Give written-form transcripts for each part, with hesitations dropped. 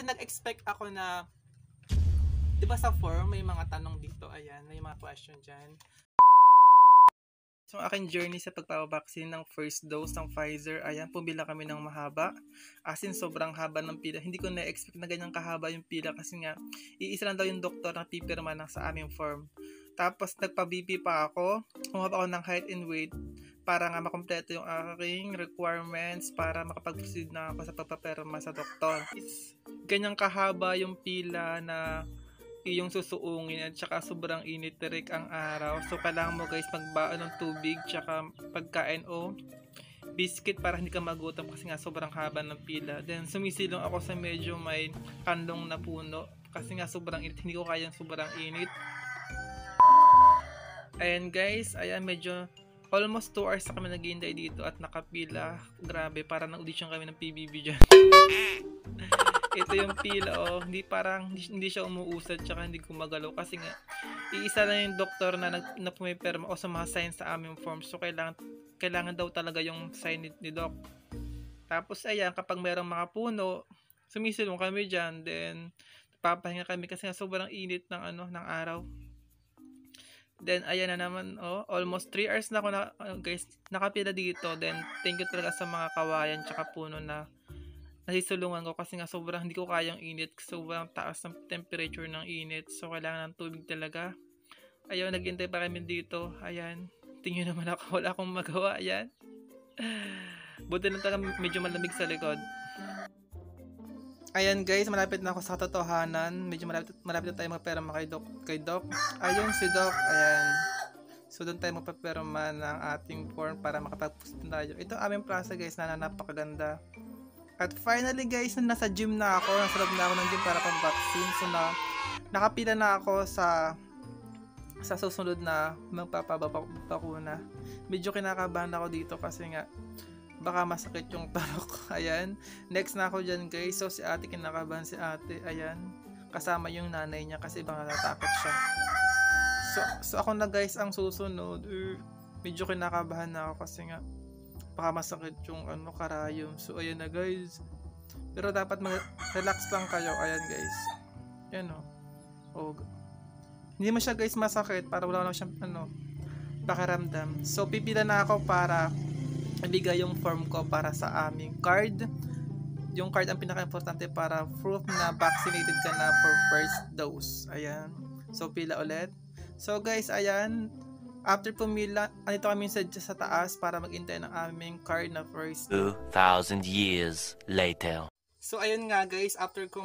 Kasi nag-expect ako na, di ba sa form, may mga tanong dito, ayan, may mga question dyan. So, aking journey sa pagpapabaksin ng first dose ng Pfizer, ayan, pumila kami ng mahaba. As in, sobrang haba ng pila. Hindi ko na-expect na ganyang kahaba yung pila kasi nga, iisa lang daw yung doktor na pipirma ng sa aming form. Tapos, nagpa-BP pa ako. Humaba ako ng height and weight para nga makompleto yung aking requirements para makapag-proceed na ako sa pagpapirma sa doktor. Ganyang kahaba yung pila na iyong susuungin at saka sobrang init terik ang araw. So kailangan mo guys magbaon ng tubig tsaka pagkain o biscuit para hindi ka magutom kasi nga sobrang haba ng pila. Then sumisilong ako sa medyo may kandong na puno kasi nga sobrang init. Hindi ko kayang sobrang init. Ayan guys, ayan medyo almost 2 hours na kami naghihintay dito at nakapila. Grabe, parang na-audition kami ng PBB dyan. Ito yung pila, oh. Hindi siya umuusad tsaka hindi gumagalaw kasi nga iisa lang yung doktor na pumiperma o sa mga signs sa aming form. So kailangan daw talaga yung sign ni doc. Tapos ayan, kapag mayroong mga puno, sumisilong kami dyan. Then papahinga kami kasi nga sobrang init ng araw. Then ayan na naman, oh, almost 3 hours na ako guys, nakapila dito. Then thank you talaga sa mga kawayan tsaka puno na nasisulungan ko kasi nga sobrang hindi ko kayang init, sobrang taas ng temperature ng init, so kailangan ng tubig talaga. Ayun, naghintay pa kami dito, ayan, tingin naman ako, wala akong magawa, ayan. Buti lang talaga medyo malamig sa likod. Ayan guys, malapit na ako sa katotohanan, medyo malapit na tayo magperma kay Doc. Ayun si Doc, ayan. So doon tayo magpaperma ng ating form para makapag-post tayo. Ito aming plaza guys, na napakaganda. At finally guys, nasa gym na ako, nasa loob na ako ng gym para pang-vaccine. So nakapila na ako sa susunod na magpapabakuna. Medyo kinakabahan ako dito kasi nga baka masakit yung tarok. Ayan, next na ako dyan guys. So si ate, kinakabahan si ate. Ayan, kasama yung nanay niya kasi baka natatakot siya. So ako na guys ang susunod. Medyo kinakabahan na ako kasi nga baka masakit yung karayom. So ayan na guys, pero dapat relax lang kayo. Ayan guys, yan oh, hindi mo siya guys masakit, para wala na siyang pakiramdam. So pipila na ako para ibigay yung form ko para sa aming card. Yung card ang pinaka-importante para proof na vaccinated ka na for first dose. Ayan, so pila ulit. So guys, ayan, after pumila, andito kami sa taas para mag-intay ng aming card na first. 2,000 years later. So ayun nga guys, after ko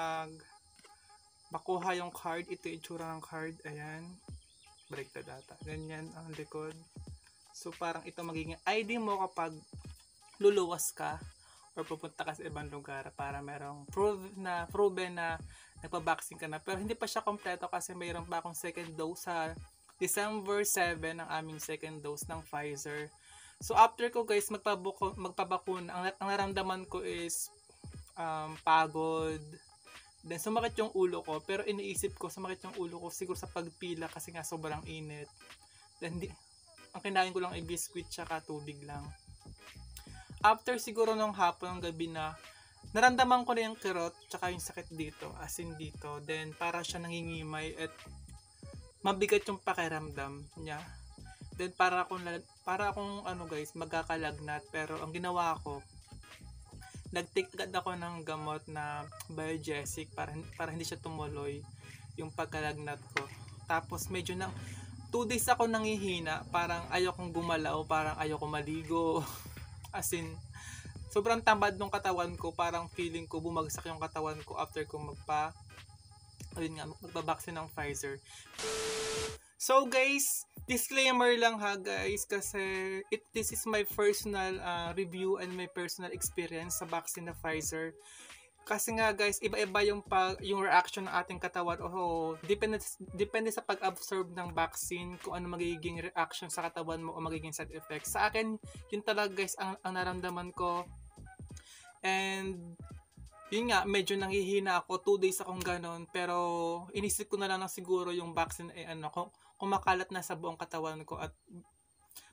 makuha yung card, ito yung itsura ng card. Ayan, break the data. Ganyan ang likod. So parang ito magiging ID mo kapag luluwas ka or pupunta ka sa ibang lugar para merong proven na nagpa-vaccine ka na. Pero hindi pa siya kompleto kasi mayroon pa akong second dose sa December 7 ang aming second dose ng Pfizer. So after ko guys magpabakuna, ang naramdaman ko is pagod. Then sumakit yung ulo ko, pero iniisip ko sumakit yung ulo ko siguro sa pagpila kasi nga sobrang init. Then ang kinain ko lang ay biscuit tsaka tubig lang. After siguro nung hapon, ng gabi na, naramdaman ko na yung kirot tsaka yung sakit dito, as in dito. Then para siya nangingimay at mabigat yung pakiramdam niya. Then para akong guys, magkakalagnat. Pero ang ginawa ko, nag-take agad ako ng gamot na Biogesic para hindi siya tumuloy yung pagkalagnat ko. Tapos medyo 2 days ako nangihina, parang ayokong gumalaw, parang ayokong maligo. As in, sobrang tamad ng katawan ko, parang feeling ko bumagsak yung katawan ko after ko magpa-vaccine ng Pfizer. So guys, disclaimer lang ha guys, kasi this is my personal review and my personal experience sa vaccine na Pfizer. Kasi nga guys, iba-iba yung reaction ng ating katawan. Depende sa pag-absorb ng vaccine kung ano magiging reaction sa katawan mo o magiging side effects. Sa akin, yun talaga guys ang naramdaman ko. And yun nga, medyo nanghihina ako, 2 days akong ganon, pero inisip ko na lang na siguro yung vaccine ay kumakalat na sa buong katawan ko at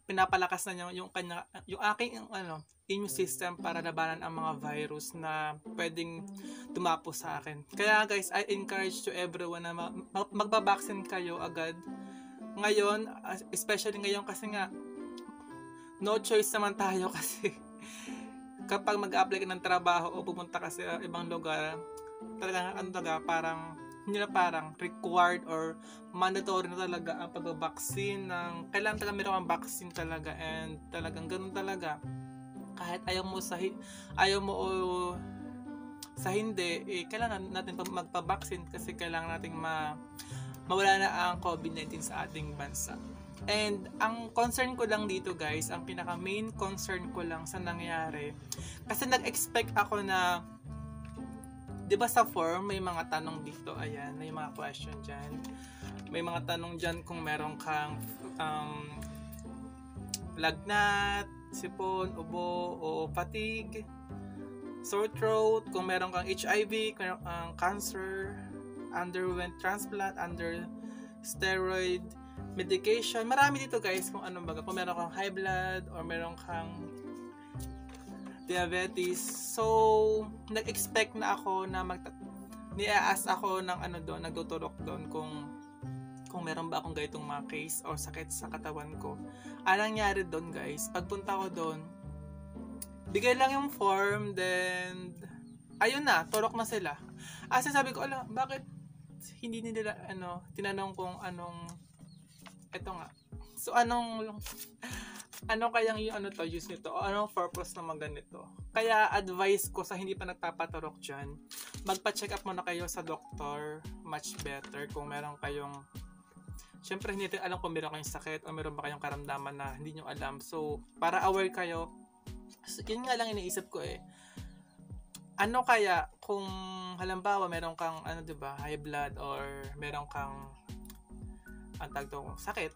pinapalakas na niya yung aking immune system para labanan ang mga virus na pwedeng dumapo sa akin. Kaya guys, I encourage to everyone na magba-vaccine kayo agad. Ngayon, especially ngayon kasi nga, no choice naman tayo kasi kapag mag-apply ka ng trabaho o pumunta ka sa ibang lugar, talaga parang hindi na parang required or mandatory na talaga ang pagbabaksin ng kailangan talaga meron kang vaccine talaga, and talagang ganun talaga. Kahit ayaw mo o sa hindi, kailangan natin magpabaksin kasi kailangan nating mawala na ang COVID-19 sa ating bansa. And ang concern ko lang dito guys, ang pinaka main concern ko lang sa nangyari, kasi nag-expect ako na, di ba sa form may mga tanong dito, ayan, may mga question dyan, may mga tanong dyan kung meron kang lagnat, sipon, ubo, o fatigue, sore throat, kung meron kang HIV, kung meron kang cancer, underwent transplant, under steroid medication, marami dito guys kung ano baga, kung meron kang high blood or meron kang diabetes. So nag-expect na ako na ni-ask ako ng nagtuturok doon kung meron ba akong ganitong mga case o sakit sa katawan ko. Anong nangyari doon guys, pagpunta ko doon, bigay lang yung form, then ayun na, turok na sila. As sabi ko, bakit hindi nila tinanong kung anong, eto nga, so ano kayang yung use nito o anong purpose na ganito. Kaya advice ko sa hindi pa nagpapaturok dyan, magpa-check up muna kayo sa doktor, much better kung meron kayong, syempre hindi natin alam kung meron kayong sakit o meron ba kayong karamdaman na hindi nyo alam. So para aware kayo, so, yun nga lang iniisip ko ano kaya kung halimbawa meron kang diba, high blood or meron kang sakit,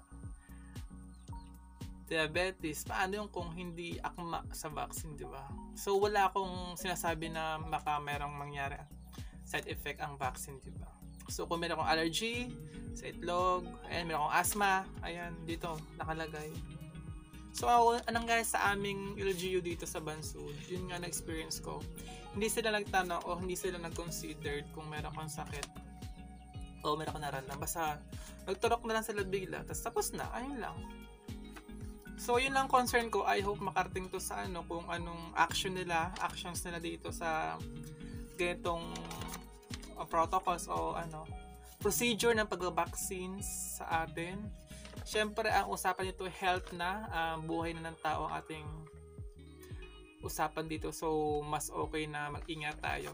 diabetes, paano yung kung hindi akma sa vaccine, di ba? So wala akong sinasabi na baka merong mangyari side effect ang vaccine, di ba? So kung meron akong allergy sa itlog, ayan, meron akong asthma, ayan, dito nakalagay. So anong guys sa aming LGU dito sa Bansud, yun nga na-experience ko. Hindi sila nagtanong o hindi sila nag-considered kung meron kang sakit o meron kang nararamdaman. Basta nagturok na lang sila bigla, tapos na, ayun lang. So yun lang concern ko. I hope makarating to sa kung anong actions nila dito sa ganitong protocols o procedure ng pag-vaccines sa atin. Syempre ang usapan nito health na, buhay na ng tao ang ating usapan dito. So mas okay na mag-ingat tayo.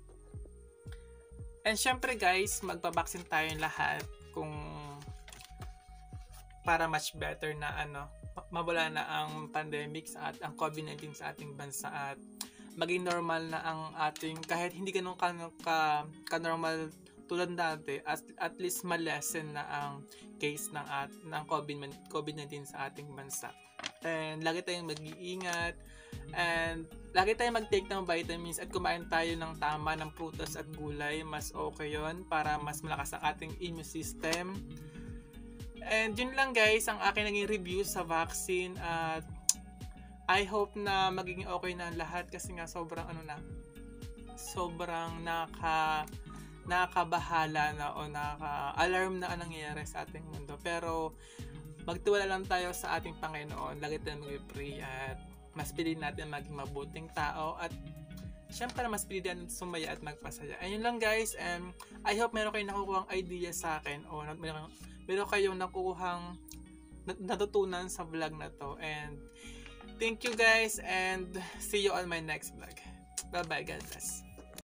And syempre guys, magpa-vaccine tayong lahat kung para much better na mawala na ang pandemic ang COVID-19 sa ating bansa at maging normal na ang ating, kahit hindi ganun ka-normal tulad dati, at least ma-lessen na ang case ng COVID-19 sa ating bansa. And lagi tayong mag-iingat and lagi tayong mag-take ng vitamins at kumain tayo ng tama ng prutas at gulay. Mas okay yun para mas malakas ang ating immune system. And yun lang guys ang aking naging review sa vaccine at I hope na magiging okay na lahat kasi nga sobrang nakakabahala na o nakaka-alarm na ang nangyayari sa ating mundo. Pero magtiwala lang tayo sa ating Panginoon, lagi tayong mag-pray at mas piliin natin maging mabuting tao at syempre mas piliin natin sumaya at magpasaya. Ayun lang guys, and I hope meron kayong nakukuhang idea sa akin o meron kayong nakukuhang natutunan sa vlog na to. And thank you guys and see you on my next vlog. Bye bye, God bless.